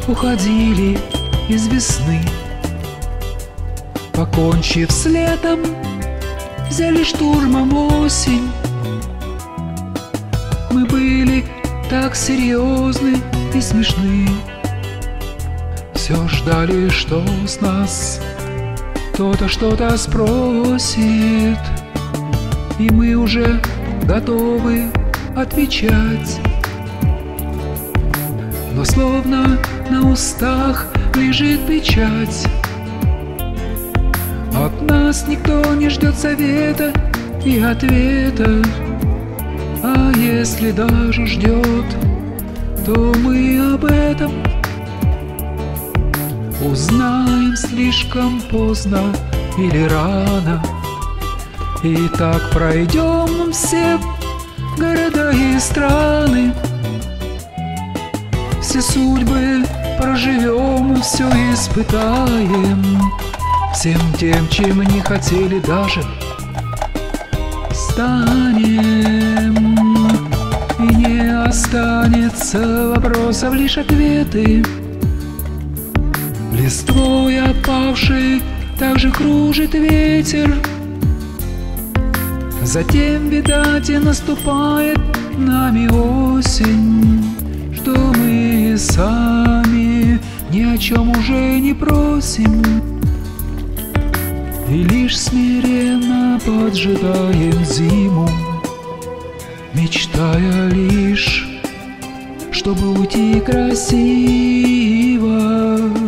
уходили из весны. Покончив с летом, взяли штурмом осень. Мы были так серьезны и смешны. Все ждали, что с нас кто-то что-то спросит, и мы уже готовы отвечать. Но словно на устах лежит печать. От нас никто не ждет совета и ответа, а если даже ждет, то мы об этом узнаем слишком поздно или рано. И так пройдем все города и страны, все судьбы проживем, все испытаем. Всем тем, чем не хотели даже, станем. И не останется вопросов, лишь ответы. Листвой опавший также кружит ветер. Затем, видать, и наступает нами осень, что мы сами ни о чем уже не просим, и лишь смиренно поджидаем зиму, мечтая лишь, чтобы уйти красиво.